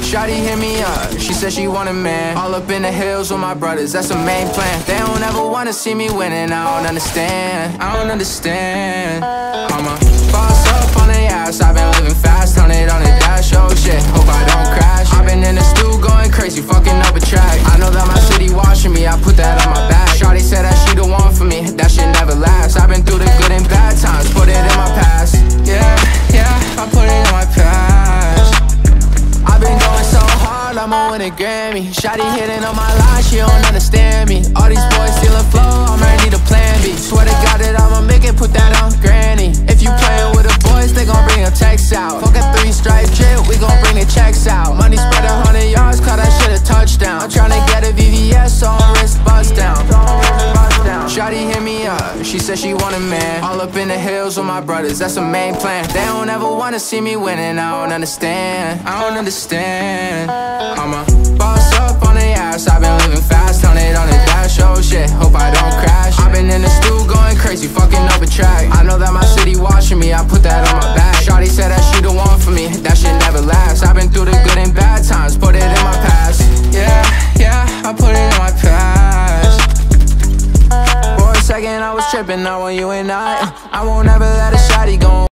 Shawty hit me up, she said she want a man. All up in the hills with my brothers, that's the main plan. They don't ever wanna see me winning, I don't understand, I don't understand. I'm a boss up on the ass, I've been living fast, 100 on the dash, oh shit, hope I don't crash. I've been in the stew going crazy, fucking up a track. I know that my city watching me, I put that on my back. Shawty said that she the one for me, that shit never lasts. I've been through the good and bad times, put it in my past. Yeah, I put it in my past. I've been going so hard, I'ma win a Grammy. Shawty hitting on my line, she don't understand me. All these boys stealing flow, I'm ready to plan B. Swear to God that I'ma make it, put that on granny. If you playin' with the boys, they gon' bring a text out. Fuck a 3-stripe drip, we gon' bring the checks out. Money spread 100 yards, call that shit a touchdown. I'm tryna get a VVS, so I'm wrist bust down. Shawty hit me up, she said she want a man. All up in the hills with my brothers, that's the main plan. They don't ever wanna see me winning, I don't understand, I don't understand. I'm a boss up on the ass, I've been living fast, 100 on the dash, oh shit, hope I don't crash. I've been in the stew going crazy, fucking up a track. I know that my city watching me, I put that on my back. Shawty said that she the one for me, that shit never lasts. I've been through the good and bad times, put it in my past. Yeah, I put it in my past. For a second I was tripping, now on you and I won't ever let a shawty go